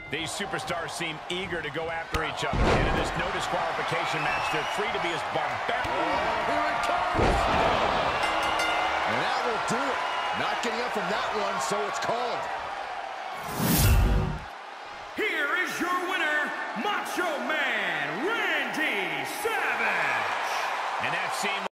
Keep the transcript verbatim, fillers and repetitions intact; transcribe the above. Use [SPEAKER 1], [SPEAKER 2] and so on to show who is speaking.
[SPEAKER 1] These superstars seem eager to go after each other. And in this no disqualification match, they're free to be as barbaric.
[SPEAKER 2] Oh, here it comes! And that will do it. Not getting up from that one, so it's called.